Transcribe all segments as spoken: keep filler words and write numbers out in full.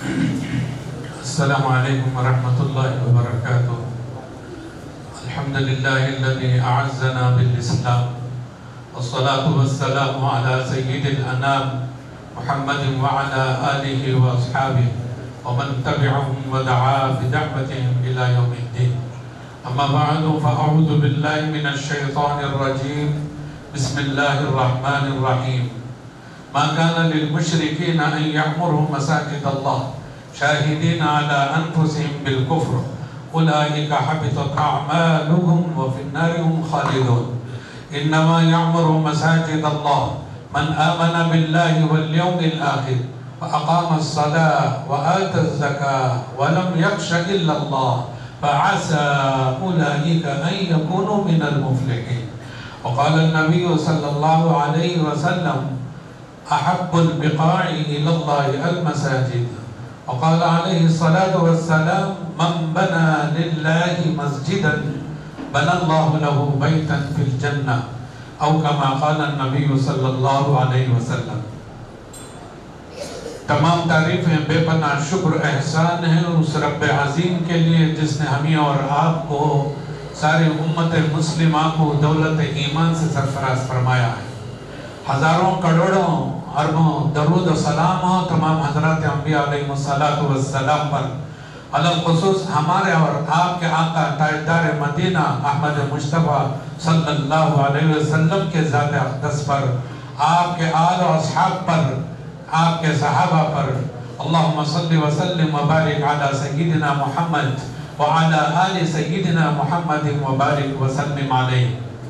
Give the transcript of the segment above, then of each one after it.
السلام عليكم ورحمة الله وبركاته. الحمد لله الذي أعزنا بالإسلام، والصلاة والسلام على سيد الأنام محمد وعلى آله وأصحابه ومن تبعهم ودعا بدعوتهم إلى يوم الدين. أما بعد، فأعوذ بالله من الشيطان الرجيم. بسم الله الرحمن الرحيم. ما كان للمشركين أن يعمروا مساجد الله شاهدين على أنفسهم بالكفر أولئك حبطت أعمالهم وفي النار هم خالدون. إنما يعمر مساجد الله من آمن بالله واليوم الآخر وأقام الصلاة وآتى الزكاة ولم يخش إلا الله فعسى أولئك أن يكونوا من المفلحين. وقال النبي صلى الله عليه وسلم: أحب البقاع إلى الله المساجد. وقال عليه الصلاة والسلام: من بنى لله مسجدا بنى الله له بيتا في الجنة، أو كما قال النبي صلی اللہ علیہ وسلم. تمام تعریفیں بے پناہ شکر احسان ہیں اس رب عظیم کے لیے جس نے ہمیں اور آپ کو سارے امت مسلمہ کو دولت ایمان سے سرفراز فرمایا ہے. ہزاروں کروڑوں اربوں درود و سلام ہو تمام حضرات انبیاء علیہ السلام پر، علل خصوص ہمارے اور آپ کے آقا تاجدار مدینہ احمد مصطفیٰ صلی اللہ علیہ وسلم کے ذات اقدس پر، آپ کے آل و اصحاب پر، آپ کے صحابہ پر. اللہم صلی وسلم وبارک علی سیدنا محمد وعلی آل سیدنا محمد وبارک وسلم علیہ.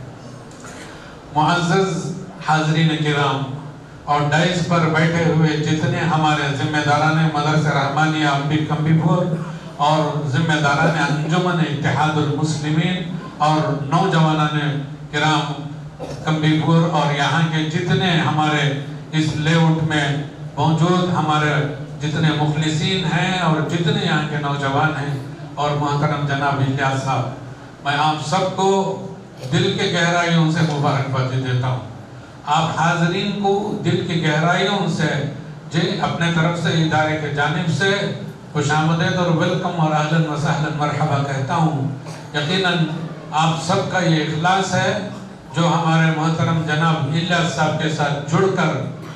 معزز حاضرین کرام اور ڈائز پر بیٹھے ہوئے جتنے ہمارے ذمہ داران مدرسہ رحمانیہ امبی کمبی پور اور ذمہ داران انجمن اتحاد المسلمین اور نوجوانان کرام کمبی پور اور یہاں کے جتنے ہمارے اس لے آؤٹ میں موجود ہمارے جتنے مخلصین ہیں اور جتنے یہاں کے نوجوان ہیں اور محترم جناب الیاس صاحب، میں آپ سب کو دل کے گہرائیوں سے مبارکباد دیتا ہوں. آپ حاضرین کو دل کی گہرائیوں سے جی اپنے طرف سے ادارے کے جانب سے خوش آمدید اور ویلکم اور اہلاً و سہلاً مرحبا کہتا ہوں. یقیناً آپ سب کا یہ اخلاص ہے جو ہمارے محترم جناب الیاس صاحب کے ساتھ جڑ کر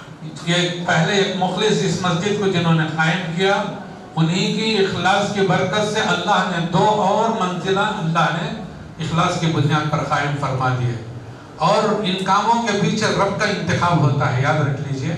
یہ پہلے ایک مخلص اس مسجد کو جنہوں نے قائم کیا، انہی کی اخلاص کی برکت سے اللہ نے دو اور منزلہ اللہ نے اخلاص کی بنیاد پر قائم فرما دیے. اور ان کاموں کے پیچھے رب کا انتخاب ہوتا ہے، یاد رکھ لیجئے.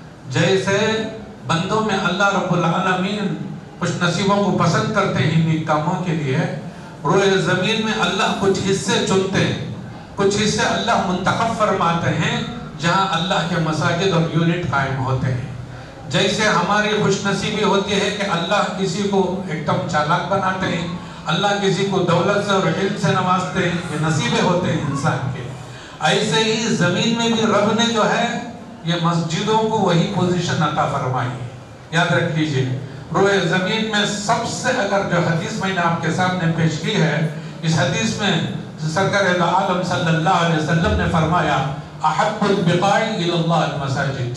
جیسے بندوں میں اللہ رب العالمین خوش نصیبوں کو پسند کرتے ہیں ان کاموں کے لیے، روئے زمین میں اللہ کچھ حصے چنتے ہیں، کچھ حصے اللہ منتخب فرماتے ہیں جہاں اللہ کے مساجد اور یونٹ قائم ہوتے ہیں. جیسے ہماری خوش نصیبی ہوتی ہے کہ اللہ کسی کو ایک دم چالاک بناتے ہیں، اللہ کسی کو دولت سے اور علم سے نوازتے ہیں، یہ نصیبے ہوتے ہیں انسان کے. ایسے ہی زمین میں بھی رب نے جو ہے یہ مسجدوں کو وہی پوزیشن عطا فرمائی ہے. یاد رکھ لیجئے روئے زمین میں سب سے اگر جو حدیث میں نے آپ کے سامنے پیش کی ہے، اس حدیث میں سرکار عالم صلی اللہ علیہ وسلم نے فرمایا: احب البقاع الی اللہ المساجد.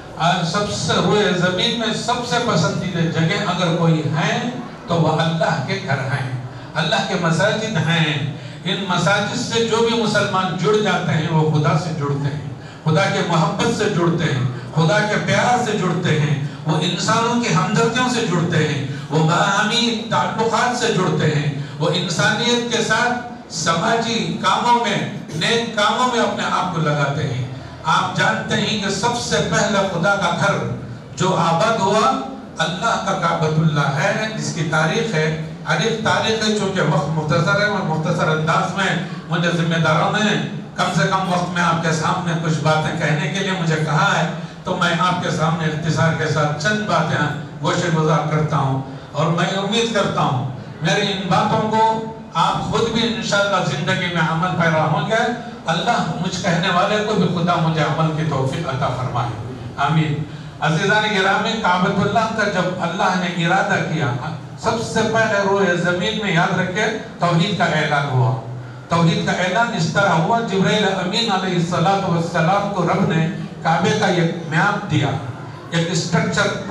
سب سے روئے زمین میں سب سے پسندیدہ جگہ اگر کوئی ہیں تو وہ اللہ کے گھر ہیں، اللہ کے مساجد ہیں. ان مساجد سے جو بھی مسلمان جڑ جاتے ہیں وہ خدا سے جڑتے ہیں، خدا کے محبت سے جڑتے ہیں، خدا کے پیار سے جڑتے ہیں، وہ انسانوں کی ہمدردیوں سے جڑتے ہیں، وہ باہمی تعلقات سے جڑتے ہیں، وہ انسانیت کے ساتھ سماجی کاموں میں نیک کاموں میں اپنے آپ کو لگاتے ہیں. آپ جانتے ہیں کہ سب سے پہلا خدا کا گھر جو آباد ہوا اللہ کا کعبۃ اللہ ہے، جس کی تاریخ ہے عریف تاریخ ہے. چونکہ وقت مختصر ہے اور مختصر انداز میں مجھے ذمہ داروں نے کم سے کم وقت میں آپ کے سامنے کچھ باتیں کہنے کے لیے مجھے کہا ہے، تو میں آپ کے سامنے اختصار کے ساتھ چند باتیں گوشے گزار کرتا ہوں. اور میں امید کرتا ہوں میری ان باتوں کو آپ خود بھی انشاءاللہ زندگی میں عمل پیرا ہوں گے. اللہ مجھ کہنے والے کو بھی خدا مجھے عمل کی توفیق عطا فرمائے، آمین. عزیزان گرامی، کعبۃ اللہ کا جب اللہ نے ارادہ کیا، سب سے پہلے روئے زمین میں یاد رکھے توحید کا اعلان ہوا. توحید کا اعلان اس طرح ہوا، جبرائیل امین علیہ السلام کو رب نے کعبے کا ایک میپ دیا، ایک اسٹرکچر پلان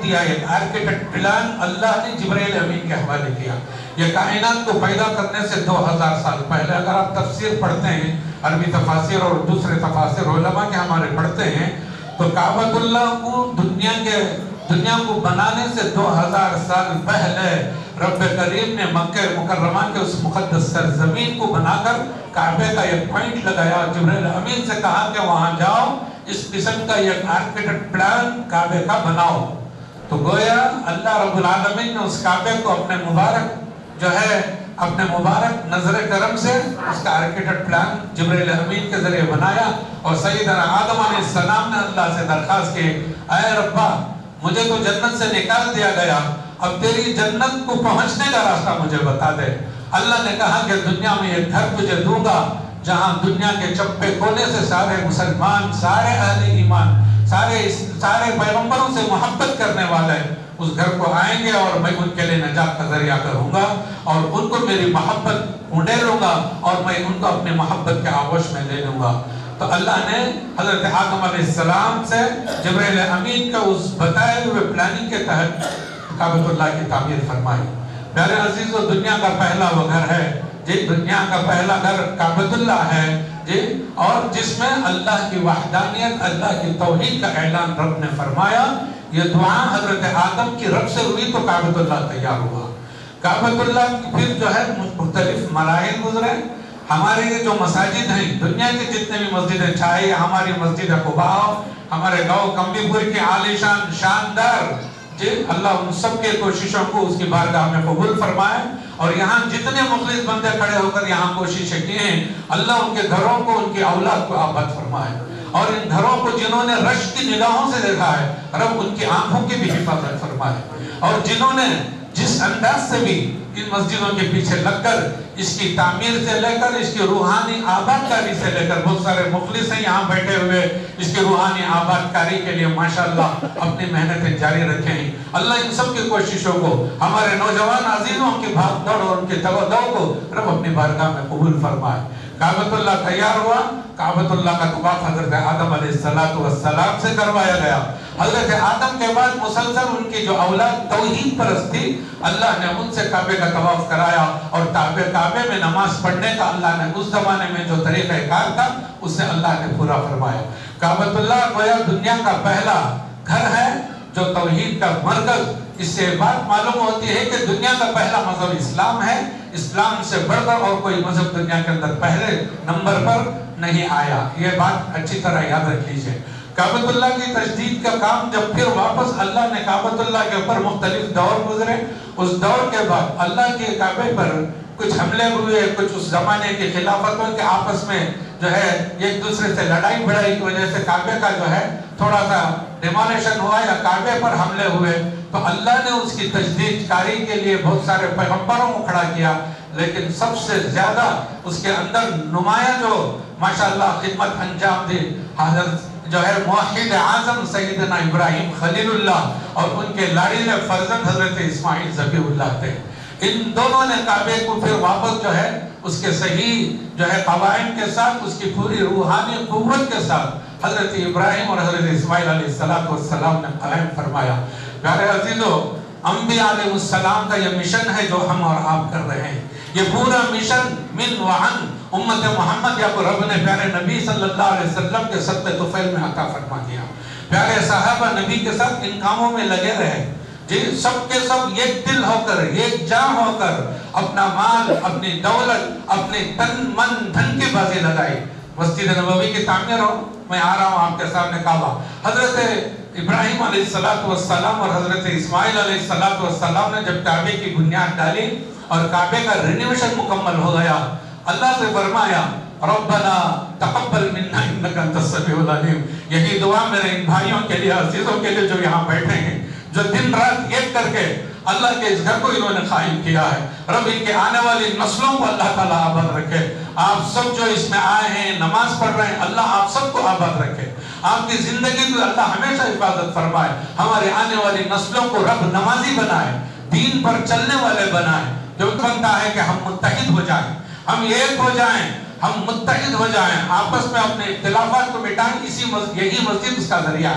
دیا، ایک آرکیٹیکٹ پلان اللہ نے جبرائیل امین کے حوالے کیا۔ یہ کائنات کو پیدا کرنے سے دو ہزار سال پہلے، اگر آپ تفسیر پڑھتے ہیں، عربی تفاسیر اور دوسرے تفاسیر علماء کے ہمارے پڑھتے ہیں، تو کعبۃ اللہ کو دنیا کے دنیا کو بنانے سے دو ہزار سال پہلے رب کریم نے مکہ مکرمہ کے اس مقدس سرزمین کو بنا کر کعبے کا ایک پوائنٹ لگایا، جبرائیل امین سے کہا کہ وہاں جاؤ، اس قسم کا ایک آرکیٹیکٹ پلان کعبے کا بناؤ۔ تو گویا اللہ رب العالمین نے اس کعبے کو اپنے مبارک جو ہے اپنے مبارک نظر کرم سے اس کا آرکیٹیکٹ پلان جبرائیل امین کے ذریعے بنایا، اور سیدنا آدم علیہ السلام نے اللہ سے درخواست کی، اے ربا مجھے تو جنت سے نکال دیا گیا، اب تیری جنت کو پہنچنے کا راستہ مجھے بتا دے۔ اللہ نے کہا کہ دنیا میں ایک گھر تجھے دوں گا جہاں دنیا کے چپے کونے سے سارے مسلمان، سارے اہل ایمان، سارے سارے پیغمبروں سے محبت کرنے والے اس گھر کو آئیں گے، اور میں ان کے لیے نجات کا ذریعہ کروں گا، اور ان کو میری محبت اونڈے لوں گا، اور میں ان کو اپنی محبت کے آغوش میں لے لوں گا۔ تو اللہ نے حضرت آدم علیہ السلام سے جبرائیل امین کا اس بتائے ہوئے پلاننگ کے تحت کعبۃ اللہ کی تعمیر فرمائی۔ پیارے عزیزو، دنیا کا پہلا وہ گھر ہے جی، دنیا کا پہلا گھر کعبۃ اللہ ہے جی، اور جس میں اللہ کی وحدانیت، اللہ کی توحید کا اعلان رب نے فرمایا۔ یہ دعا حضرت آدم کی رب سے ہوئی تو کعبۃ اللہ تیار ہوا۔ کعبۃ اللہ کی پھر جو ہے مختلف مراحل گزرے۔ ہمارے یہ جو مساجد ہیں، دنیا کے جتنے بھی مسجدیں، چاہے ہماری مسجد قباء ہو، ہمارے گاؤں کمبی پور کی عالی شان شاندار جی، اللہ ان سب کے کوششوں کو اس کی بارگاہ میں قبول فرمائے، اور یہاں جتنے مخلص بندے کھڑے ہو کر یہاں کوششیں کی ہیں، اللہ ان کے گھروں کو، ان کی اولاد کو آباد فرمائے، اور ان گھروں کو جنہوں نے رشک کی نگاہوں سے دیکھا ہے، رب ان کی آنکھوں کی بھی حفاظت فرمائے، اور جنہوں نے جس انداز سے بھی ان مسجدوں کے پیچھے لگ کر اس کی تعمیر سے لے کر اس کی روحانی آباد کاری سے لے کر، بہت سارے مخلص ہیں یہاں بیٹھے ہوئے، اس کی روحانی آباد کاری کے لیے ماشاءاللہ اپنی محنتیں جاری رکھیں۔ اللہ ان سب کی کوششوں کو، ہمارے نوجوان عزیزوں کی بھاگ دوڑ اور ان کی تودع کو رب اپنی بارگاہ میں قبول فرمائے۔ کعبۃ اللہ تیار ہوا۔ کعبۃ اللہ کا طواف حضرت آدم علیہ السلام سے کروایا گیا۔ حضرت آدم کے بعد مسلسل ان کی جو اولاد توحید پرست تھی، اللہ نے ان سے کعبے کا طواف کرایا، اور کعبے میں نماز پڑھنے کا اللہ نے اس زمانے میں جو طریقہ کار تھا اس سے اللہ نے پورا فرمایا۔ کعبۃ اللہ گویا دنیا کا پہلا گھر ہے جو توحید کا مرکز۔ اس سے بات معلوم ہوتی ہے کہ دنیا کا پہلا مذہب اسلام ہے، اسلام سے بڑھ کر اور کوئی مذہب دنیا کے اندر پہلے نمبر پر نہیں آیا۔ یہ بات اچھی طرح یاد رکھ لیجئے۔ کعبۃ اللہ کی تجدید کا کام جب پھر واپس اللہ نے کعبۃ اللہ کے اوپر مختلف دور گزرے، اس دور کے بعد اللہ کے کعبے پر کچھ حملے ہوئے، کچھ اس زمانے کی خلافتوں کے آپس میں جو ہے ایک دوسرے سے لڑائی بڑھائی کی وجہ سے کعبے کا جو ہے تھوڑا سا ڈیمولیشن ہوا یا کعبے پر حملے ہوئے، تو اللہ نے اس کی تجدید کاری کے لیے بہت سارے پیغمبروں کو کھڑا کیا، لیکن سب سے زیادہ اس کے اندر نمایاں جو ماشاءاللہ خدمت انجام دی، حضرت جو ہے موحد اعظم سیدنا ابراہیم خلیل اللہ اور ان کے لاڑیلے فرزند حضرت اسماعیل ذبیح اللہ تھے۔ ان دونوں نے کعبے کو پھر واپس جو ہے اس کے صحیح جو ہے قوائم کے ساتھ، اس کی پوری روحانی قوت کے ساتھ حضرت ابراہیم اور حضرت اسماعیل علیہ السلام نے قائم فرمایا۔ پیارے عزیزو، انبیاء علیہ السلام کا یہ مشن ہے جو ہم اور آپ کر رہے ہیں۔ یہ پورا مشن من وعن امت محمد یا کو رب نے پیارے نبی صلی اللہ علیہ وسلم کے صدقے طفیل میں عطا فرما دیا۔ پیارے صحابہ نبی کے ساتھ ان کاموں میں لگے رہے جی، سب کے سب ایک دل ہو کر، ایک جان ہو کر اپنا مال، اپنی دولت، اپنے تن من دھن کی بازی لگائی۔ مسجد نبوی کی تعمیر ہو، میں آ رہا ہوں آپ کے سامنے کعبہ، حضرت ابراہیم علیہ السلام اور حضرت اسماعیل علیہ السلام نے جب کعبے کی بنیاد ڈالی اور کعبے کا رینوویشن مکمل ہو گیا، اللہ سے فرمایا ربنا تقبل منا انک انت السمیع العلیم۔ یہی دعا میرے ان بھائیوں کے لیے، عزیزوں کے لیے جو یہاں بیٹھے ہیں، جو دن رات ایک کر کے اللہ کے اس گھر کو انہوں نے قائم کیا ہے، رب ان کے آنے والی نسلوں کو اللہ تعالیٰ آباد رکھے۔ آپ سب جو اس میں آئے ہیں، نماز پڑھ رہے ہیں، اللہ آپ سب کو آباد رکھے، آپ کی زندگی کو اللہ ہمیشہ حفاظت فرمائے، ہمارے آنے والی نسلوں کو رب نمازی بنائے، دین پر چلنے والے بنائے۔ جو بنتا ہے کہ ہم متحد ہو جائیں، ہم ایک ہو جائیں، ہم متحد ہو جائیں، آپس میں اپنے اختلافات کو مٹائیں، اسی مسجد یہی مسجد اس کا ذریعہ ہے،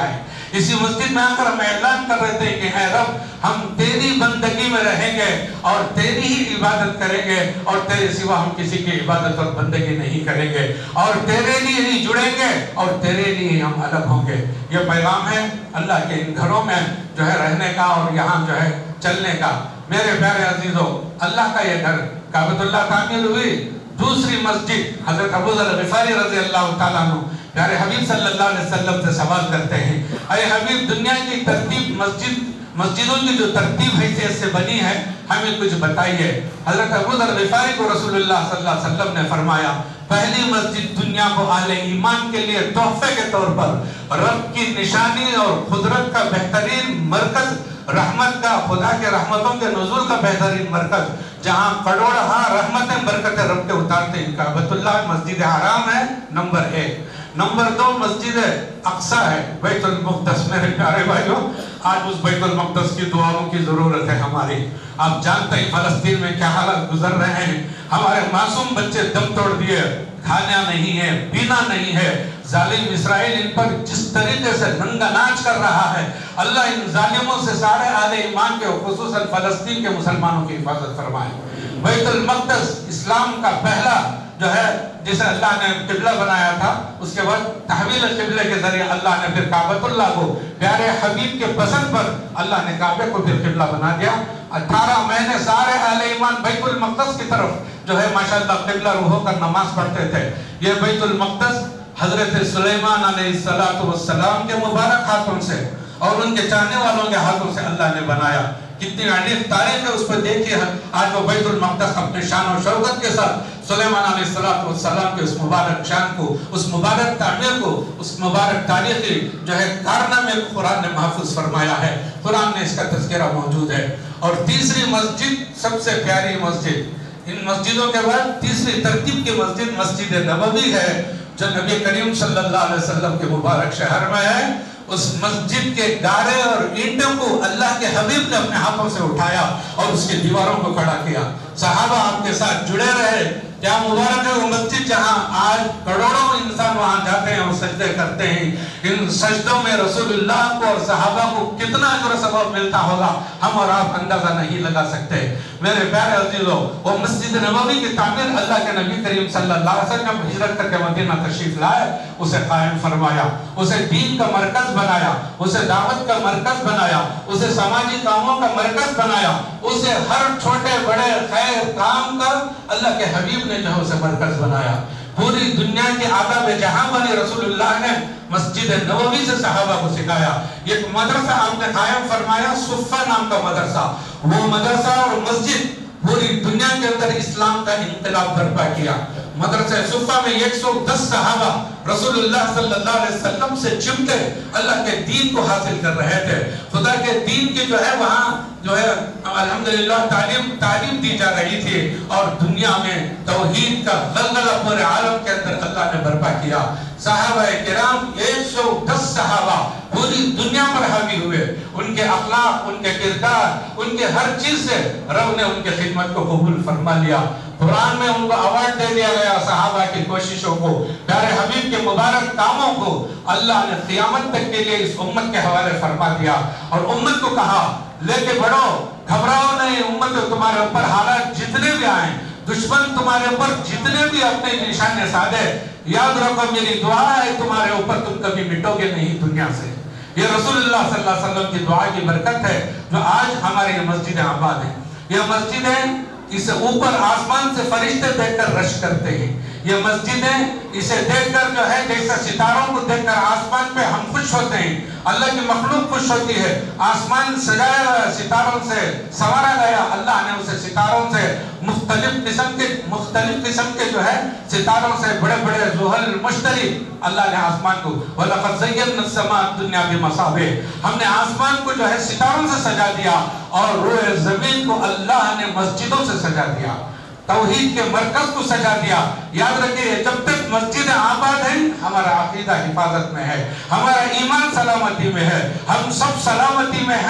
اسی مسجد میں آ کر ہم اعلان کر رہے تھے کہ اے رب ہم تیری بندگی میں رہیں گے اور تیری ہی عبادت کریں گے اور تیرے سوا ہم کسی کی عبادت اور بندگی نہیں کریں گے اور تیرے لیے ہی جڑیں گے اور تیرے لیے ہم الگ ہوں گے. یہ پیغام ہے اللہ کے ان گھروں میں جو ہے رہنے کا اور یہاں جو ہے چلنے کا. میرے پیارے عزیزوں، اللہ کا یہ گھر کعبۃ اللہ تعمیر ہوئی. دوسری مسجد حضرت ابو ذر غفاری رضی اللہ تعالیٰ عنہ پیارے حبیب صلی اللہ علیہ وسلم سے سوال کرتے ہیں، اے حبیب دنیا کی ترتیب مسجد مسجدوں کی جو ترتیب حیثیت سے بنی ہے ہمیں کچھ بتائیے. حضرت ابو ذر غفاری کو رسول اللہ صلی اللہ علیہ وسلم نے فرمایا، پہلی مسجد دنیا کو اہل ایمان کے لیے تحفے کے طور پر رب کی نشانی اور قدرت کا بہترین مرکز، رحمت کا، خدا کے رحمتوں کے نزول کا بہترین مرکز، جہاں کروڑہا رحمتیں برکتیں رب کے اتارتے ہیں، کعبۃ اللہ مسجد حرام ہے نمبر ایک. نمبر دو مسجد اقصیٰ ہے، بیت المقدس. میرے پیارے بھائیوں، آج اس بیت المقدس کی دعاؤں کی ضرورت ہے ہماری. آپ جانتے ہیں فلسطین میں کیا حالات گزر رہے ہیں. ہمارے معصوم بچے دم توڑ دیے، کھانا نہیں ہے، پینا نہیں ہے. ظالم اسرائیل ان پر جس طریقے سے ننگا ناچ کر رہا ہے، اللہ ان ظالموں سے سارے اہل ایمان کے خصوصاً فلسطین کے مسلمانوں کی حفاظت فرمائے. بیت المقدس اسلام کا پہلا جو ہے جسے اللہ نے قبلہ بنایا تھا، اس کے بعد تحویل قبلے کے ذریعے اللہ نے پھر کعبۃ اللہ کو پیارے حبیب کے پسند پر اللہ نے کعبے کو پھر قبلہ بنا دیا. اٹھارہ مہینے سارے اہل ایمان بیت المقدس کی طرف جو ہے ماشاءاللہ قبلہ رو ہو کر نماز پڑھتے تھے. یہ بیت المقدس حضرت سلیمان علیہ السلام کے مبارک ہاتھوں سے اور ان کے چاہنے والوں کے ہاتھوں سے اللہ نے بنایا. کتنی عجیب تاریخ ہے اس پہ دیکھیے. آج وہ بیت المقدس اپنے شان و شوکت کے ساتھ سلیمان علیہ السلام کے اس مبارک شان کو، اس مبارک تعمیر کو، اس مبارک تاریخی جو ہے کارنامے کو قرآن نے محفوظ فرمایا ہے. قرآن نے اس کا تذکرہ موجود ہے. اور تیسری مسجد سب سے پیاری مسجد، ان مسجدوں کے بعد تیسری ترتیب کی مسجد مسجد نبوی ہے جو نبی کریم صلی اللہ علیہ وسلم کے مبارک شہر میں ہے. اس مسجد کے گارے اور اینٹوں کو اللہ کے حبیب نے اپنے ہاتھوں سے اٹھایا اور اس کی دیواروں کو کھڑا کیا. صحابہ آپ کے ساتھ جڑے رہے. کیا مبارک ہے وہ مسجد جہاں آج کروڑوں انسان وہاں جاتے ہیں اور سجدے کرتے ہیں. ان سجدوں میں رسول اللہ کو اور صحابہ کو کتنا اجر و ثواب ملتا ہوگا ہم اور آپ اندازہ نہیں لگا سکتے. میرے پیارے عزیزوں، وہ مسجد نبوی کی تعمیر اللہ کے نبی کریم صلی اللہ علیہ وسلم نے ہجرت کر کے مدینہ تشریف لائے، اسے قائم فرمایا، اسے دین کا مرکز بنایا، اسے دعوت کا مرکز بنایا، اسے سماجی کاموں کا مرکز بنایا، اسے ہر چھوٹے بڑے خیر کام کا اللہ کے حبیب نے جو ہے اسے مرکز بنایا. پوری دنیا کے آداب جہاں بنے رسول اللہ نے مسجد نبوی سے صحابہ کو سکھایا. ایک مدرسہ آپ نے قائم فرمایا، صفہ نام کا مدرسہ. وہ مدرسہ اور مسجد پوری دنیا کے اندر اسلام کا انقلاب برپا کیا. مدرسہ صفہ میں ایک سو دس صحابہ رسول اللہ صلی اللہ علیہ وسلم سے چمٹے اللہ کے دین کو حاصل کر رہے تھے. خدا کے دین کی جو ہے وہاں جو ہے الحمدللہ تعلیم تعلیم دی جا رہی تھی اور دنیا میں توحید کا غلغلہ پورے عالم کے اندر اللہ نے برپا کیا. صحابہ کرام ایک سو دس صحابہ پوری دنیا پر حاوی ہوئے. ان کے اخلاق، ان کے کردار، ان کے ہر چیز سے رب نے ان کی خدمت کو قبول فرما لیا. قرآن میں ان کو ایوارڈ دے دیا گیا صحابہ کی کوششوں کو، پیارے حبیب کے مبارک کاموں کو اللہ نے قیامت تک کے لیے اس امت کے حوالے فرما دیا اور امت کو کہا لے کے بڑھو، گھبراؤ نہیں. امت تمہارے اوپر حالات جتنے بھی آئیں، دشمن تمہارے اوپر جتنے بھی اپنے نشانے سادے، یاد رکھو میری دعا ہے تمہارے اوپر، تم کبھی مٹو گے نہیں دنیا سے. یہ رسول اللہ صلی اللہ علیہ وسلم کی دعا کی برکت ہے جو آج ہمارے یہ مسجد آباد ہیں. یہ مسجدیں اسے اوپر آسمان سے فرشتے دیکھ کر رش کرتے ہیں. یہ مسجدیں اسے دیکھ کر جو ہے جیسا ستاروں کو دیکھ کر آسمان پہ ہم خوش ہوتے ہیں، اللہ کی مخلوق خوش ہوتی ہے. آسمان سجایا گیا، ستاروں سے سنوارا گیا. اللہ نے اسے ستاروں سے مختلف قسم کے مختلف قسم کے جو ہے ستاروں سے بڑے بڑے زحل مشتری اللہ نے آسمان کو وَلَقَدْ زَيَّنَّا السَّمَاءَ الدُّنْيَا بِمَصَابِيحَ، ہم نے آسمان کو جو ہے ستاروں سے سجا دیا اور روئے زمین کو اللہ نے مسجدوں سے سجا دیا، توحید کے مرکز کو سجا دیا. یاد رکھیے جب تک مسجد آباد ہیں ہمارا عقیدہ حفاظت میں ہے، ہمارا ایمان سلامتی میں ہے، ہم سب سلامتی میں ہیں اور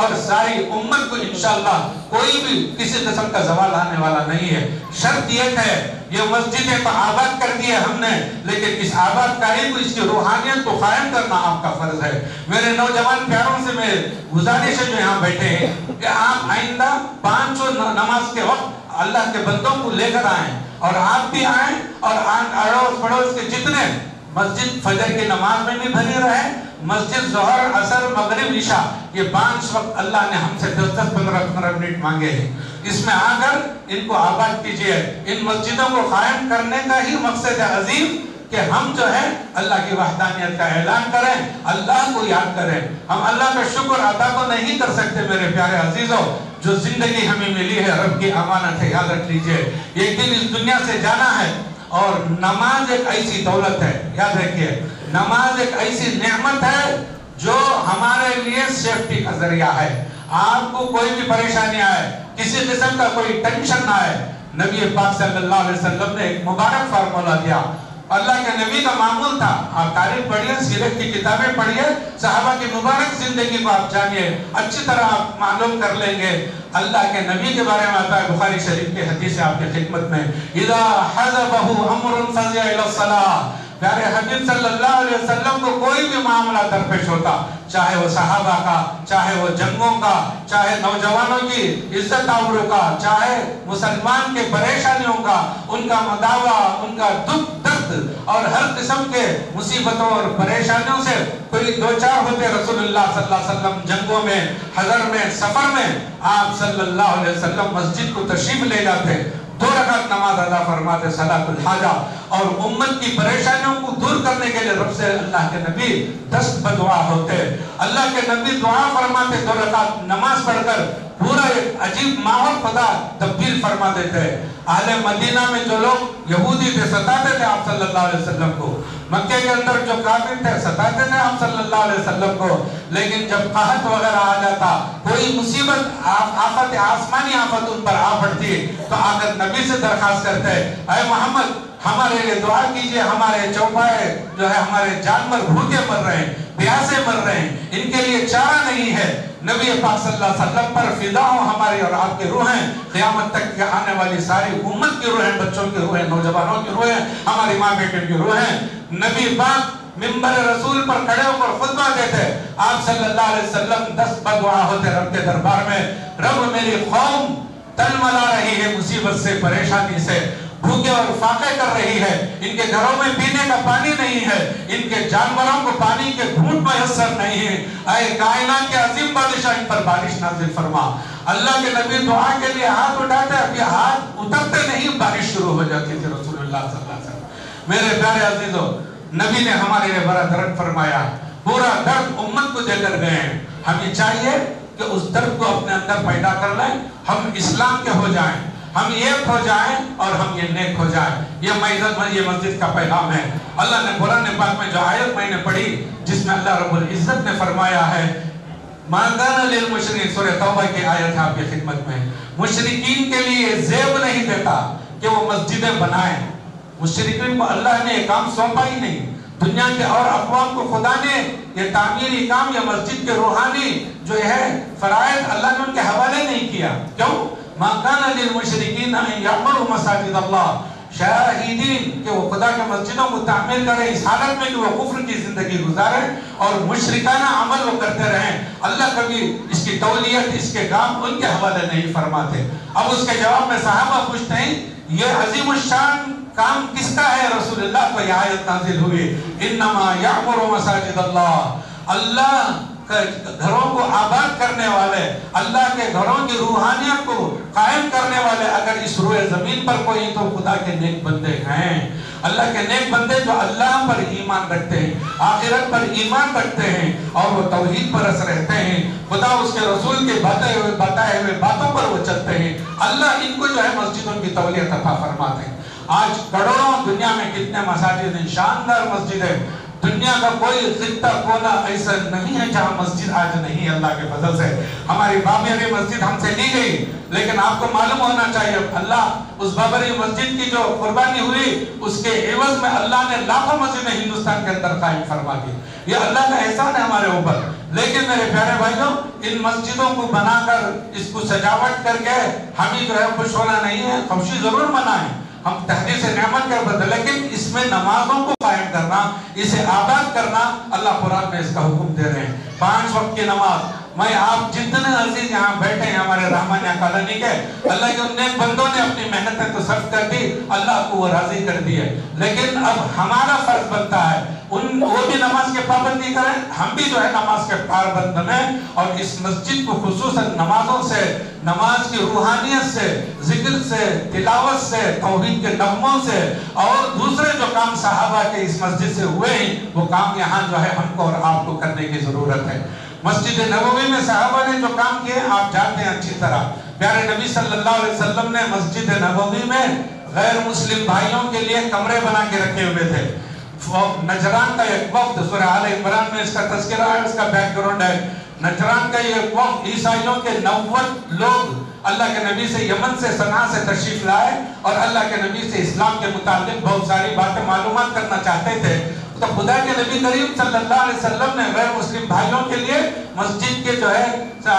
اور ساری امت کو انشاءاللہ کوئی بھی کسی قسم کا زوال آنے والا نہیں ہے۔ شرط یہ ہے، یہ مسجدیں تو آباد کر دی ہے ہم نے، لیکن اس آباد کاری کو، اس کی روحانیت کو قائم کرنا آپ کا فرض ہے۔ میرے نوجوان پیاروں سے میں گزارش ہے جو یہاں بیٹھے ہیں کہ آپ آئندہ پانچوں نماز کے وقت اللہ کے بندوں کو لے کر آئیں، اور آپ بھی آئیں، اور اڑوس پڑوس کے جتنے مسجد فجر کی نماز میں بھی بھری رہے، مسجد ظہر عصر مغرب عشاء یہ پانچ وقت اللہ نے ہم سے دس دس پندرہ پندرہ منٹ مانگے ہیں، اس میں آ کر ان کو آباد کیجئے۔ ان مسجدوں کو قائم کرنے کا ہی مقصد عظیم کہ ہم جو ہے اللہ کی وحدانیت کا اعلان کریں، اللہ کو یاد کریں۔ ہم اللہ کا شکر ادا تو نہیں کر سکتے میرے پیارے عزیزوں، جو زندگی ہمیں ملی ہے رب کی امانت ہے، یاد رکھ لیجئے ایک دن اس دنیا سے جانا ہے، اور نماز ایک ایسی دولت ہے، یاد رکھیے نماز ایک ایسی نعمت ہے جو ہمارے لیے سیفٹی کا ذریعہ ہے۔ آپ کو کوئی بھی پریشانی آئے، کسی قسم کا کوئی ٹینشن نہ آئے، نبی پاک صلی اللہ علیہ وسلم نے ایک مبارک فارمولہ دیا۔ اللہ کے نبی کا معمول تھا، آپ تاریخ پڑھیے، سیرت کی کتابیں پڑھیے، صحابہ کی مبارک زندگی کو آپ جانیے، اچھی طرح آپ معلوم کر لیں گے۔ اللہ کے نبی کے بارے میں آتا ہے بخاری شریف کی حدیث ہے آپ کی خدمت میں، اذا حزبه امر فزع الى الصلاة، پیارے حبیب صلی اللہ علیہ وسلم کو کوئی بھی معاملہ درپیش ہوتا، چاہے وہ صحابہ کا، چاہے وہ جنگوں کا، چاہے نوجوانوں کی عزت آبرو کا، چاہے مسلمان کے پریشانیوں کا، ان کا مداوع، ان کا دکھ درد اور ہر قسم کے مصیبتوں اور پریشانیوں سے کوئی دوچار ہوتے، رسول اللہ صلی اللہ علیہ وسلم جنگوں میں، حضر میں، سفر میں آپ صلی اللہ علیہ وسلم مسجد کو تشریف لے جاتے، دو رکعت نماز ادا فرماتے، صلاۃ الحاجہ، اور امت کی پریشانیوں کو دور کرنے کے لیے رب سے اللہ کے نبی دست بدعا ہوتے، اللہ کے نبی دعا فرماتے، دو رکعت نماز پڑھ کر پورا ایک عجیب ماحول خدا تبدیل فرما دیتے۔ اہل مدینہ میں جو لوگ یہودی تھے ستاتے تھے آپ صلی اللہ علیہ وسلم کو، مکہ کے اندر جو کافر تھے ستاتے تھے آپ صلی اللہ علیہ وسلم کو، لیکن جب قحط وغیرہ آ جاتا، کوئی مصیبت آفت آسمانی آفت ان پر آ پڑتی، تو آ کر نبی سے درخواست کرتے، اے محمد ہمارے لیے دعا کیجئے، ہمارے چوپائے جو ہے ہمارے جانور بھوکے مر رہے ہیں، پیاسے مر رہے ہیں، ان کے لیے چارہ نہیں ہے۔ نبی پاک صلی اللہ علیہ وسلم پر فدا ہوں ہماری اور آپ کی روحیں، قیامت تک کے آنے والی ساری امت کی روحیں، بچوں کی روحیں، نوجوانوں کی روحیں، ہماری ماں بیٹے کی روحیں۔ نبی پاک منبر رسول پر کھڑے ہو کر خطبہ دیتے، آپ صلی اللہ علیہ وسلم دست بدعا ہوتے رب کے دربار میں، رب میری قوم تل ملا رہی ہے مصیبت سے، پریشانی سے، بھوکے اور فاقے کر رہی ہے، ان کے گھروں میں پینے کا پانی نہیں ہے، ان کے جانوروں کو پانی کے گھونٹ میسر نہیں ہے، اے کائنات کے عظیم بادشاہ ان پر بارش نازل فرما۔ اللہ کے نبی دعا کے لیے ہاتھ اٹھاتے، ابھی ہاتھ اترتے نہیں بارش شروع ہو جاتی تھی رسول اللہ صلی اللہ علیہ وسلم۔ میرے پیارے عزیزوں، نبی نے ہمارے لیے بڑا درد فرمایا، پورا درد امت کو دے کر گئے ہیں۔ ہمیں چاہیے کہ اس درد کو اپنے اندر پیدا کر لیں، ہم اسلام کے ہو جائیں، ہم ایک ہو جائیں اور ہم یہ نیک ہو جائیں۔ یہ یہ مسجد کا پیغام ہے۔ اللہ نے قرآن پاک میں جو آیت میں نے پڑھی جس میں اللہ رب العزت نے فرمایا ہے، مَا كَانَ لِلْمُشْرِكِينَ، سورہ توبہ کی آیت ہے آپ کی خدمت میں، مشرکین کے لیے زیب نہیں دیتا کہ وہ مسجدیں بنائیں۔ مشرکین کو اللہ نے یہ کام سونپا ہی نہیں، دنیا کے اور اقوام کو خدا نے یہ تعمیری کام یا مسجد کے روحانی جو ہے فرائض اللہ نے ان کے حوالے نہیں کیا۔ کیوں؟ مَا كَانَ لِلْمُشْرِكِينَ أَن يَعْمُرُوا مَسَاجِدَ اللَّهِ، شاہدین کہ وہ خدا کے مسجدوں کو تعمیر کریں اس حالت میں کہ وہ کفر کی زندگی گزاریں اور مشرکانہ عمل وہ کرتے رہیں، اللہ کبھی اس کی تولیت، اس کے کام ان کے حوالے نہیں فرماتے۔ اب اس کے جواب میں صحابہ پوچھتے ہیں، یہ عظیم الشان کام کس کا ہے؟ رسول اللہ کو یہ آیت نازل ہوئی، انما یعمر مساجد اللہ، اللہ گھروں کو آباد کرنے والے، اللہ کے گھروں کی روحانیت کو قائم کرنے والے اگر اس روئے زمین پر کوئی تو خدا کے نیک بندے ہیں۔ اللہ کے نیک بندے جو اللہ پر ایمان رکھتے ہیں، آخرت پر ایمان رکھتے ہیں اور وہ توحید پر رس رہتے ہیں، خدا اس کے رسول کے بتائے ہوئے بتائے ہوئے باتوں پر وہ چلتے ہیں، اللہ ان کو جو ہے مسجدوں کی تولیت عطا فرماتے ہیں۔ آج کروڑوں دنیا میں کتنے مساجد ہیں، شاندار مسجد ہے، دنیا کا کوئی خطہ کونا ایسا نہیں ہے جہاں مسجد آج نہیں ہے اللہ کے فضل سے۔ ہماری بابری مسجد ہم سے لی گئی، لیکن آپ کو معلوم ہونا چاہیے اللہ اس بابری مسجد کی جو قربانی ہوئی اس کے عوض میں اللہ نے لاکھوں مسجدیں ہندوستان کے اندر قائم فرما دی۔ یہ اللہ کا احسان ہے ہمارے اوپر، لیکن میرے پیارے بھائیوں ان مسجدوں کو بنا کر اس کو سجاوٹ کر کے ہمیں جو ہے خوش ہونا نہیں ہے، خوشی ضرور منائیں، ہم تحدیث نعمت کے بدلے، لیکن اس میں نمازوں کو قائم کرنا، اسے آباد کرنا، اللہ قرآن میں اس کا حکم دے رہے ہیں۔ پانچ وقت کی نماز، میں آپ جتنے عزیز یہاں بیٹھے ہیں ہمارے رحمانیہ کالونی کے، اللہ کے ان نیک بندوں نے اپنی محنتیں تو صرف کر دی، اللہ کو وہ راضی کر دی ہے، لیکن اب ہمارا فرض بنتا ہے ان وہ بھی نماز کے پابندی کریں، ہم بھی جو ہے نماز کے پابند بنیں، اور اس مسجد کو خصوصاً نمازوں سے، نماز کی روحانیت سے، ذکر سے، تلاوت سے، توحید کے نغموں سے، اور دوسرے جو کام صحابہ کے اس مسجد سے ہوئے ہیں وہ کام یہاں جو ہے ہم کو اور آپ کو کرنے کی ضرورت ہے۔ مسجد نبوی میں صحابہ نے جو کام کیے آپ جانتے ہیں اچھی طرح، پیارے نبی صلی اللہ علیہ وسلم نے مسجد نبوی میں غیر مسلم بھائیوں کے لیے کمرے بنا کے رکھے ہوئے تھے۔ نجران کا ایک وقت، سورہ آل عمران میں اس کا تذکرہ ہے، اس کا بیک گراؤنڈ ہے، نجران کا یہ وقت عیسائیوں کے نوت لوگ اللہ کے نبی سے یمن سے صنعاء سے تشریف لائے اور اللہ کے نبی سے اسلام کے متعلق بہت ساری باتیں معلومات کرنا چاہتے تھے، تو خدا کے نبی کریم صلی اللہ علیہ وسلم نے غیر مسلم بھائیوں کے لیے مسجد کے جو ہے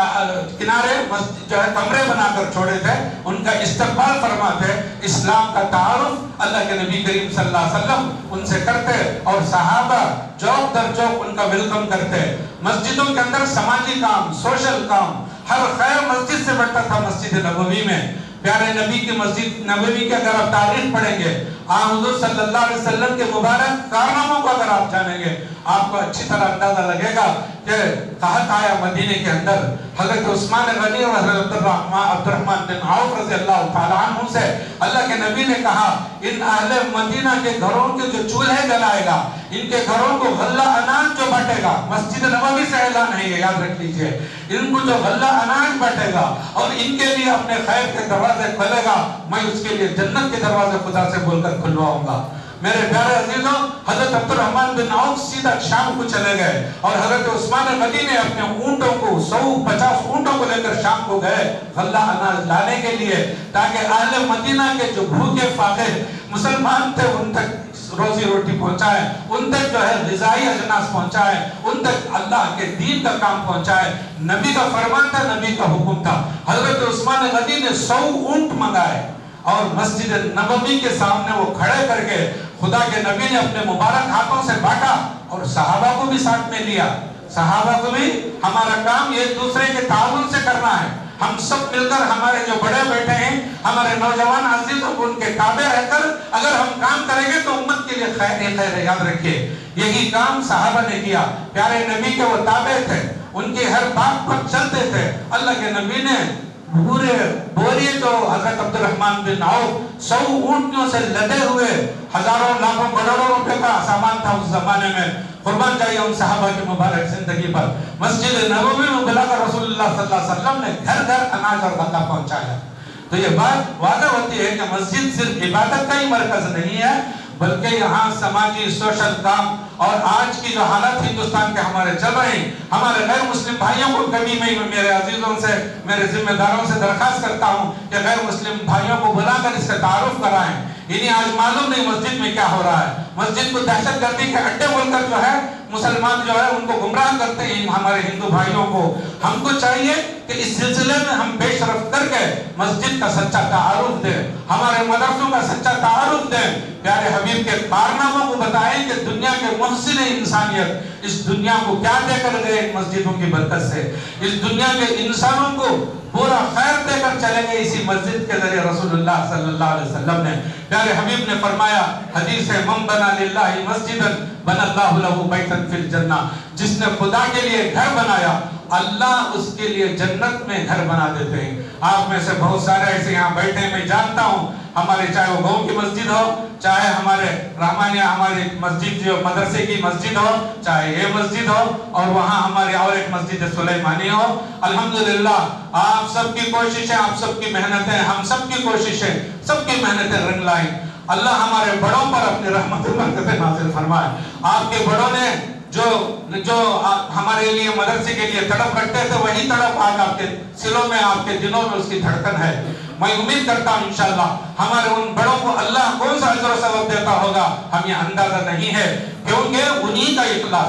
کنارے جو ہے کمرے بنا کر چھوڑے تھے، ان کا استقبال فرماتے، اسلام کا تعارف اللہ کے نبی کریم صلی اللہ علیہ وسلم ان سے کرتے اور صحابہ چوک در چوک ان کا ویلکم کرتے۔ مسجدوں کے اندر سماجی کام، سوشل کام، ہر خیر مسجد سے بڑھتا تھا مسجد نبوی میں۔ پیارے نبی کی مسجد نبوی کے اگر آپ تاریخ پڑھیں گے، آن حضور صلی اللہ علیہ وسلم کے مبارک کارناموں کو اگر آپ جانیں گے، آپ کو اچھی طرح اندازہ لگے گا کہ قحط آیا مدینے کے اندر، حضرت عثمان غنی اور حضرت عبد الرحمن بن عوف رضی اللہ تعالیٰ عنہ سے اللہ کے نبی نے کہا ان اہل مدینہ کے گھروں کے جو چولہے جلائے گا، ان کے گھروں کو غلہ اناج جو بٹے گا، مسجد نبوی سے اعلان ہے یہ یاد رکھ لیجئے، ان کو جو غلہ اناج بٹے گا اور ان کے لیے اپنے خیر کے دروازے کھولے گا، میں اس کے لیے جنت کے دروازے خدا سے بول کر کھلواؤں گا۔ میرے پیارے عزیزوں، حضرت عبد الرحمن بن عوف سیدھا شام کو چلے گئے اور حضرت عثمان غنی نے اپنے اونٹوں کو سو پچاس اونٹوں کو لے کر شام کو گئے غلہ اناج لانے کے لیے، تاکہ اہل مدینہ کے جو بھوکے فاقے مسلمان تھے ان تک روزی روٹی پہنچائے، ان تک جو ہے غذائی اجناس پہنچائے، ان تک اللہ کے دین کا کام پہنچائے۔ نبی کا فرمان تھا، نبی کا حکم تھا۔ حضرت عثمان غنی نے سو اونٹ منگائے اور مسجد نبوی کے سامنے وہ کھڑے کر کے خدا کے نبی نے اپنے مبارک ہاتھوں سے بانٹا اور صحابہ کو بھی ساتھ میں لیا۔ صحابہ کو بھی ہمارا کام ایک دوسرے کے تعاون سے کرنا ہے، ہم سب مل کر ہمارے جو بڑے بیٹھے ہیں، ہمارے نوجوان عزیزوں کو ان کے تابع رہ کر اگر ہم کام کریں گے تو امت کے لیے خیر ہی خیر ہے، یاد رکھیے یہی کام صحابہ نے کیا۔ پیارے نبی کے وہ تابع تھے، ان کی ہر بات پر چلتے تھے۔ اللہ کے نبی نے پورے بوری جو حضرت عبد الرحمن بن عوف سو اونٹیوں سے لدے ہوئے ہزاروں لاکھوں کروڑوں روپے کا سامان تھا اس زمانے میں، قربان جائیے ان صحابہ کی مبارک زندگی پر۔ مسجد نبوی میں بلا کر رسول اللہ صلی اللہ علیہ وسلم نے گھر گھر اناج اور غلہ پہنچایا۔ تو یہ بات واضح ہوتی ہے کہ مسجد صرف عبادت کا ہی مرکز نہیں ہے، بلکہ یہاں سماجی سوشل کام، اور آج کی جو حالات ہندوستان کے ہمارے چل رہے ہیں، ہمارے غیر مسلم بھائیوں کو کبھی میں میرے عزیزوں سے، میرے ذمہ داروں سے درخواست کرتا ہوں کہ غیر مسلم بھائیوں کو بلا کر اس کا تعارف کرائیں۔ انہیں آج معلوم نہیں مسجد میں کیا ہو رہا ہے، مسجد کو دہشت گردی کے اڈے بول کر جو ہے مسلمان جو ہے ان کو گمراہ کرتے ہیں ہمارے ہندو بھائیوں کو۔ ہم کو چاہیے کہ اس سلسلے میں ہم پیش رفت کر کے مسجد کا سچا تعارف دیں، ہمارے مدرسوں کا سچا تعارف دیں، پیارے حبیب کے کارناموں کو بتائیں کہ دنیا کے محسن انسانیت اس دنیا کو کیا دے کر گئے مسجدوں کی برکت سے، اس دنیا کے انسانوں کو پورا خیر دے کر چلے گئے اسی مسجد کے ذریعے۔ رسول اللہ صلی اللہ علیہ وسلم نے، پیارے حبیب نے فرمایا، حدیث ہے، من بنا للہ مسجدا بنا اللہ لہ بیتا فی الجنہ، جس نے خدا کے لیے گھر بنایا اللہ اس کے لیے جنت میں گھر بنا دیتے ہیں۔ آپ میں سے بہت سارے ایسے یہاں بیٹھے ہیں، میں جانتا ہوں، ہمارے چاہے وہ گاؤں کی مسجد ہو، چاہے ہمارے رحمانیہ ہماری مسجد جو مدرسے کی مسجد ہو، چاہے یہ مسجد ہو، اور وہاں ہماری اور ایک مسجد سلیمانی ہو، الحمدللہ آپ سب کی کوششیں، آپ سب کی محنتیں، ہم سب کی کوششیں، سب کی محنتیں رنگ لائیں۔ اللہ ہمارے بڑوں پر اپنی رحمت و برکتیں نازل فرمائے۔ آپ کے بڑوں نے جو جو ہمارے لیے مدرسے کے لیے تڑپ رکھتے تھے، وہی تڑپ آج آپ کے سلوں میں، آپ کے دلوں میں اس کی دھڑکن ہے۔ میں امید کرتا ہوں انشاءاللہ ہمارے ان بڑوں کو اللہ کون سا اجر و ثواب دیتا ہوگا ہم یہ اندازہ نہیں ہے، کیونکہ انہی کا اخلاص،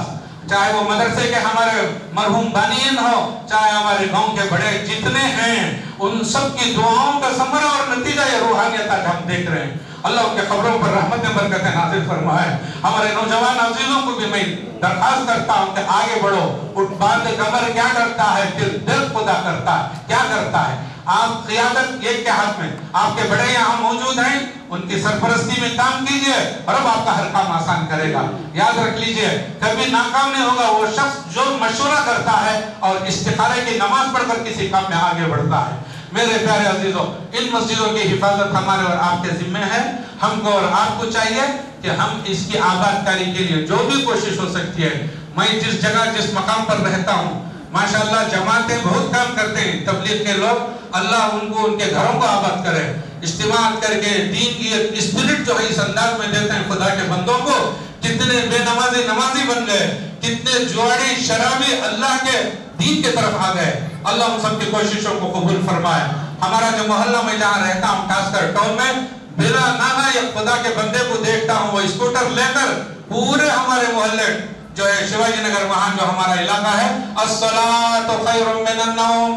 चाहे वो मदरसे के हमारे मरहूम बानियन हो, चाहे हमारे गांव के बड़े जितने हैं, उन सब की दुआओं का समरा और नतीजा ये रूहानियत आज हम देख रहे हैं। अल्लाह उनके खबरों पर रहमत बरकत नाज़िल फरमाए। हमारे नौजवान अजीजों को भी मैं दरखास्त करता हूँ कि आगे बढ़ो। उठ बांध कमर क्या करता है, फिर दिल खुदा करता है, क्या करता है। आप क़ियादत ये के हाथ में, आपके बड़े यहाँ मौजूद हैं, उनकी सरपरस्ती में काम कीजिए और अब आपका हर काम आसान करेगा। याद रख लीजिए, कभी नाकाम नहीं होगा वो शख्स जो मशवरा करता है और इस्तिखारे की नमाज पढ़कर किसी काम में आगे बढ़ता है। मेरे प्यारे अजीजों, इन मस्जिदों की हिफाजत हमारे और आपके जिम्मे है। हमको और आपको चाहिए कि हम इसकी आबादकारी के लिए जो भी कोशिश हो सकती है। मैं जिस जगह जिस मकाम पर रहता हूँ, माशाअल्लाह जमातें बहुत काम करते हैं, तबलीग के लोग, अल्लाह उनको उनके घरों को आबाद करे। इस्तेमाल करके दीन की एक स्पिरिट जो है इस अंदाज में देते हैं खुदा के बंदों को। कितने बेनमाजी नमाजी बन गए, कितने जुआरी शराबी अल्लाह के दीन के तरफ आ गए। अल्लाह उन सबकी कोशिशों को कबूल फरमाए। हमारा जो मोहल्ला में जहाँ रहता हूँ, खासकर टाउन में, बिला नाना एक खुदा के बंदे को देखता हूँ, वो स्कूटर लेकर पूरे हमारे मोहल्ले जो है शिवाजी नगर, वहाँ जो हमारा इलाका है, अस्सलातु खैरुम मिनन नौम,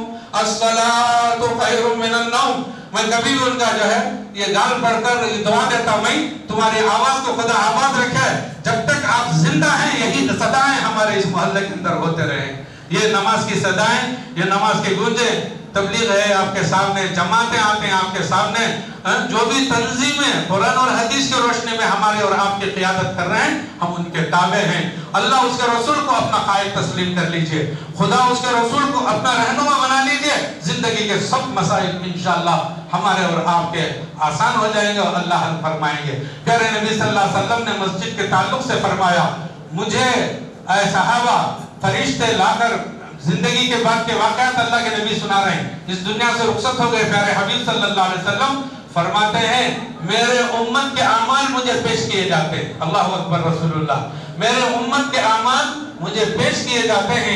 अस्सलातु खैरुम मिनन नौम। मैं कभी भी उनका जो है ये गाल पढ़कर दुआ देता हूँ, मैं तुम्हारी आवाज को खुदा आबाद रखे, जब तक आप जिंदा हैं यही सदाएं हमारे इस मोहल्ले के अंदर होते रहे। ये नमाज की सदाएं, ये नमाज के गूंजे, तबलीग है आपके सामने, जमातें आते हैं आपके सामने, जो भी तंजीमें कुरान और हदीस की रोशनी में हमारे और आपकी क़ियादत कर रहे हैं, हम उनके ताबे हैं। अल्लाह उसके रसूल को अपना कायद तस्लीम कर लीजिए, खुदा उसके रसूल को अपना रहनुमा बना लीजिए। जिंदगी के सब मसाइल इंशाअल्लाह हमारे और आपके आसान हो जाएंगे और अल्लाह हल फरमाएंगे। प्यारे नबी सल्लल्लाहु अलैहि वसल्लम ने मस्जिद के ताल्लुक से फरमाया, मुझे ऐ सहाबा फरिश्ते लाकर जिंदगी के बाद के वाक़यात अल्लाह के नबी सुना रहे हैं, इस दुनिया से रुखसत हो गए। प्यारे हबीब सल्लल्लाहु अलैहि वसल्लम फरमाते हैं, मेरे उम्मत के आमाल मुझे पेश किए जाते हैं। अल्लाहु अकबर रसूलुल्लाह, मेरे उम्मत के आमाल मुझे पेश किए जाते हैं,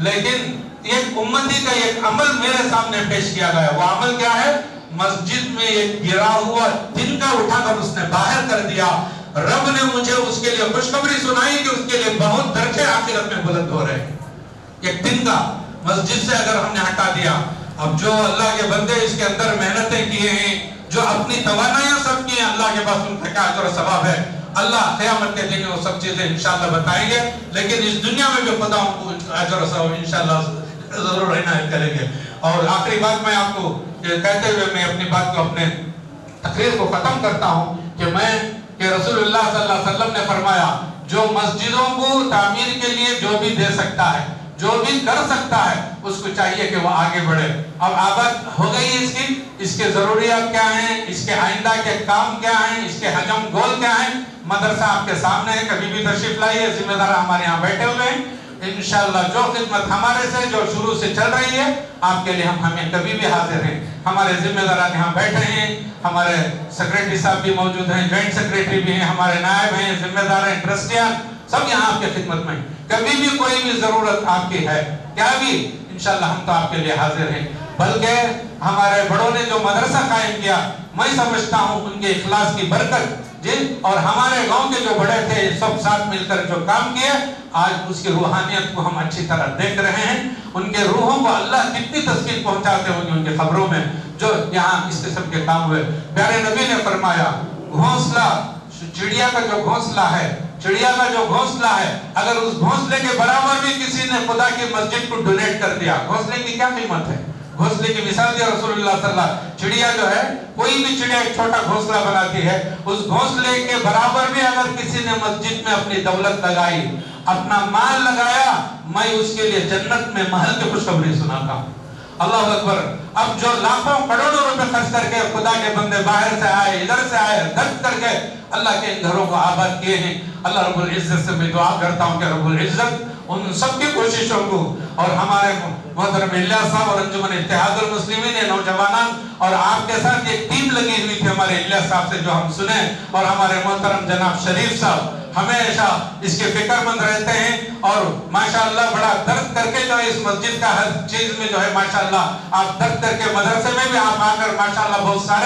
लेकिन एक उम्मती का एक अमल मेरे सामने पेश किया गया। वो अमल क्या है? मस्जिद में एक गिरा हुआ तिनका उठाकर उसने बाहर कर दिया। रब ने मुझे उसके लिए खुशखबरी सुनाई कि उसके लिए बहुत दर्जे आखिरत में बुलंद हो रहे हैं। एक तिनका मस्जिद से अगर हमने हटा दिया, अब जो अल्लाह के बंदे इसके अंदर मेहनतें किए हैं, जो अपनी तवानायां सब की हैं, अल्लाह के पास उनका क्या अजर और सवाब है। अल्लाह क़यामत के दिन वो सब चीजें इंशाअल्लाह बताएंगे, लेकिन इस दुनिया में भी खुदा उनको अजर और सवाब इंशाअल्लाह जरूर इनायत करेंगे। और आखिरी बात मैं आपको कहते हुए मैं अपनी बात को, अपने तकरीर को खत्म करता हूँ कि मैं कि रसूलुल्लाह सल्लल्लाहु अलैहि वसल्लम ने फरमाया, जो मस्जिदों को तामीर के लिए जो भी दे सकता है, जो भी कर सकता है, उसको चाहिए कि वो आगे बढ़े। अब आबाद हो गई है इसकी, इसके जरूरियात क्या हैं, इसके आइंदा के काम क्या हैं, इसके हजम गोल क्या हैं। मदरसा आपके सामने है, कभी भी तशरीफ लाइए, जिम्मेदार हमारे यहाँ बैठे हुए हैं। इंशाअल्लाह जो खिदमत हमारे से जो शुरू से चल रही है, आपके लिए हम हमें कभी भी हाजिर हैं। हमारे जिम्मेदार यहाँ बैठे हैं, हमारे सेक्रेटरी साहब भी मौजूद हैं, ज्वाइंट सेक्रेटरी भी हैं, हमारे नायब हैं, जिम्मेदार हैं, ट्रस्टियान, सब यहाँ आपके खिदमत में। कभी भी कोई भी जरूरत आपकी है, क्या भी, इंशाअल्लाह हम तो आपके लिए हाजिर हैं। बल्कि हमारे बड़ों ने जो मदरसा कायम किया, मैं समझता हूँ उनके इखलास की बरकत जी, और हमारे गांव के जो बड़े थे सब साथ मिलकर जो काम किए, आज उसकी रूहानियत को हम अच्छी तरह देख रहे हैं। उनके रूहों को अल्लाह कितनी तस्कीन पहुंचाते होंगे उनके खबरों में, जो यहाँ इस किस्म के काम हुए। प्यारे नबी ने फरमाया, घोंसला, चिड़िया का जो घोंसला है, चिड़िया का जो घोंसला है, अगर उस घोंसले के बराबर भी किसी ने खुदा की मस्जिद को डोनेट कर दिया, घोंसले की क्या कीमत है? घोंसले की मिसाल दिया रसूलुल्लाह सल्लल्लाहु। चिड़िया जो है, कोई भी चिड़िया एक छोटा घोंसला बनाती है, उस घोंसले के बराबर भी अगर किसी ने मस्जिद में अपनी दौलत लगाई, अपना माल लगाया, मैं उसके लिए जन्नत में महल की खुशखबरी सुनाता हूँ। अल्लाह अकबर। अब जो लाखों करोड़ों रुपए खर्च करके खुदा के बंदे बाहर से आए, इधर से आए, खर्च करके अल्लाह के इन घरों को आबाद किए हैं। अल्लाह रब्बुल इज्जत से मैं दुआ करता हूँ कि रब्बुल इज्जत उन सबकी कोशिशों को, और हमारे मोहतरम इलियास साहब और अंजुमन इत्तेहादुल मुस्लिमीन नौजवान और आपके साथ एक टीम लगी हुई थी हमारे इलियास साहब से जो हम सुने, और हमारे मोहतरम जनाब शरीफ साहब हमेशा इसके फिक्रमंद रहते हैं, और माशाअल्लाह बड़ा दर्द करके जो है इस मस्जिद का हर चीज में जो है माशाअल्लाह आप दर्द करके, मदरसे में भी आप आकर माशाअल्लाह बहुत सारे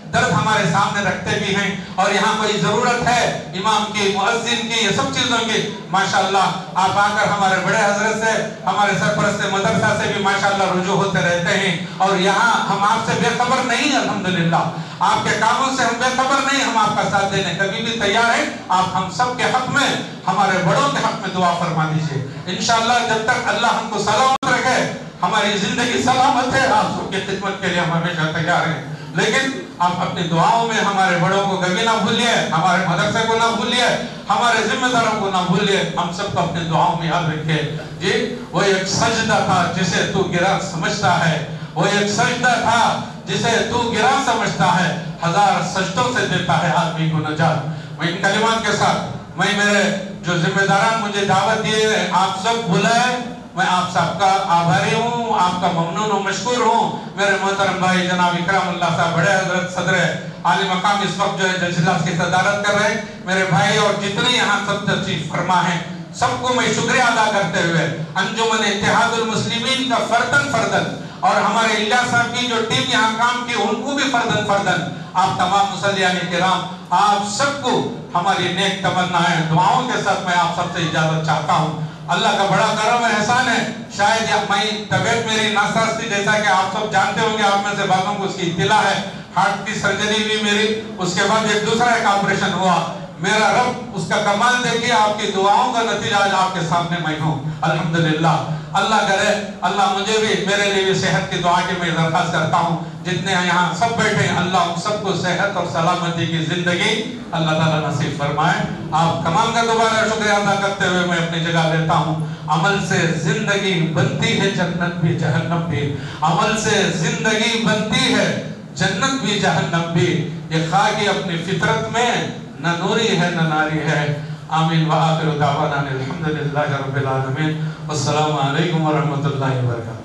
درد ہمارے سامنے رکھتے بھی ہیں، اور یہاں کوئی ضرورت ہے امام کی، مؤذن کی، یہ سب چیزوں کی، ماشاءاللہ آپ آ کر ہمارے بڑے حضرت سے، ہمارے سرپرست مدرسہ سے بھی ماشاءاللہ رجوع ہوتے رہتے ہیں، اور یہاں ہم آپ سے بے خبر نہیں، الحمدللہ آپ کے کاموں سے ہم بے خبر نہیں، ہم آپ کا ساتھ دینے کبھی بھی تیار ہیں۔ آپ ہم سب کے حق میں، ہمارے بڑوں کے حق میں دعا فرما دیجئے۔ انشاءاللہ جب تک اللہ ہم کو سلامت رکھے، ہماری زندگی سلامت ہے، آپ سب کی خدمت کے لیے ہم ہمیشہ تیار ہیں، لیکن آپ اپنی دعاؤں میں ہمارے بڑوں کو کبھی نہ بھولیے، ہمارے مدرسے کو نہ بھولیے، ہمارے ذمہ داروں کو نہ بھولیے، ہم سب کو اپنی دعاؤں میں یاد رکھے۔ جی وہ ایک سجدہ تھا جسے تو گرا سمجھتا ہے، وہ ایک سجدہ تھا جسے تو گرا سمجھتا ہے، ہزار سجدوں سے دیتا ہے آدمی کو نجات۔ میں ان کلمات کے ساتھ، میں میرے جو ذمہ داران مجھے دعوت دیے ہیں، آپ سب بلائے، میں آپ سب کا آبھاری ہوں، آپ کا ممنون و مشکور ہوں۔ میرے محترم بھائی جناب اکرام اللہ صاحب بڑے حضرت صدر عالی مقام اس وقت جو ہے جلسہ کی صدارت کر رہے ہیں، میرے بھائی اور جتنے یہاں سب تشریف فرما ہیں، سب کو میں شکریہ ادا کرتے ہوئے انجمن اتحاد المسلمین کا فردن فردن اور ہمارے الیاس صاحب کی جو ٹیم یہاں کام کی ان کو بھی فردن فردن، آپ تمام مصلیان کرام، آپ سب کو ہماری نیک تمنائیں دعاؤں کے ساتھ میں آپ سب سے اجازت چاہتا ہوں۔ اللہ کا بڑا کرم و احسان ہے، شاید میں طبیعت میری ناساز تھی، جیسا کہ آپ سب جانتے ہوں گے، آپ میں سے بعضوں کو اس کی اطلاع ہے، ہارٹ کی سرجری بھی میری، اس کے بعد ایک دوسرا ایک آپریشن ہوا، میرا رب اس کا کمال دیکھیے، آپ کی دعاؤں کا نتیجہ آج آپ کے سامنے میں ہوں، الحمدللہ۔ اللہ کرے اللہ مجھے بھی، میرے لیے بھی صحت کی دعا کی میں درخواست کرتا ہوں، جتنے یہاں سب بیٹھے ہیں اللہ ہم سب کو صحت اور سلامتی کی زندگی اللہ تعالیٰ نصیب فرمائے۔ آپ تمام کا دوبارہ شکریہ ادا کرتے ہوئے میں اپنی جگہ لیتا ہوں۔ عمل سے زندگی بنتی ہے جنت بھی جہنم بھی، عمل سے زندگی بنتی ہے جنت بھی جہنم بھی، یہ خاکی اپنی فطرت میں نہ نوری ہے نہ ناری ہے۔ آمین وآخر دعوانا الحمدللہ رب العالمین، والسلام علیکم ورحمۃ اللہ وبرکاتہ۔